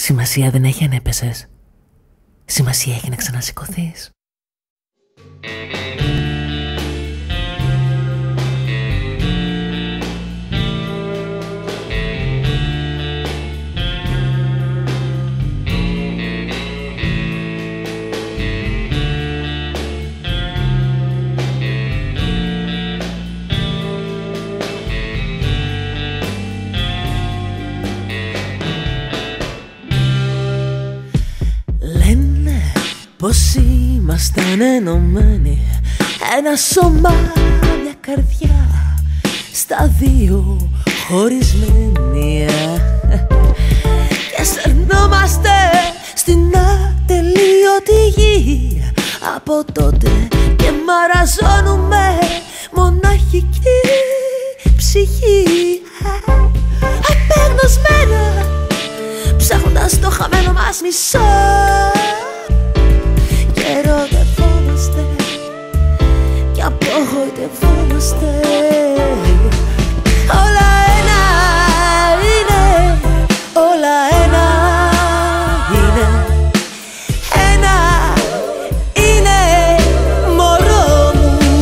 Σημασία δεν έχει αν έπεσες. Σημασία έχει να ξανασηκωθείς. Λένε πως ήμασταν ενωμένοι, ένα σώμα, μια καρδιά, στα δύο χωρισμένοι. Και στερνόμαστε στην ατελείωτη γη. Από τότε και μαραζώνουμε μοναχική ψυχή. Απεγνωσμένα, ψάχνοντας το χαμένο μας μισό. Και ερωτευόμαστε και απογοητευόμαστε. Όλα ένα είναι, όλα ένα είναι. Ένα είναι μωρό μου.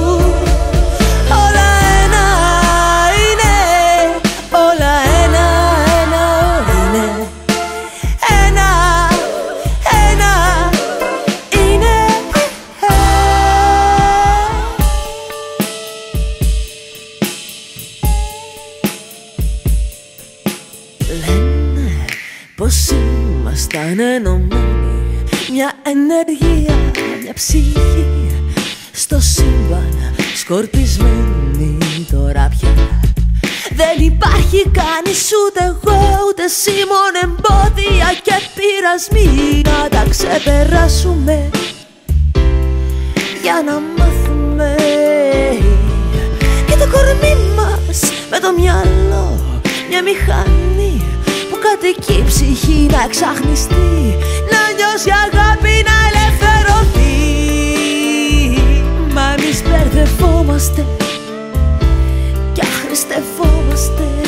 Όλα ένα είναι, όλα ένα είναι. Ένα είναι. Λένε πως ήμασταν ενωμένοι, μια ενέργεια, μια ψυχή, στο σύμπαν σκορπισμένη. Τώρα πια δεν υπάρχει κανείς, ούτε εγώ ούτε εσύ, μόνο εμπόδια και πειρασμοί. Να τα ξεπεράσουμε για να μάθουμε. Και το κορμί μας με το μυαλό, μια μηχανή που κατοικεί η ψυχή να εξαχνιστεί, να νιώσει αγάπη, να ελευθερωθεί. Μα εμείς μπερδευόμαστε κι αχρηστευόμαστε.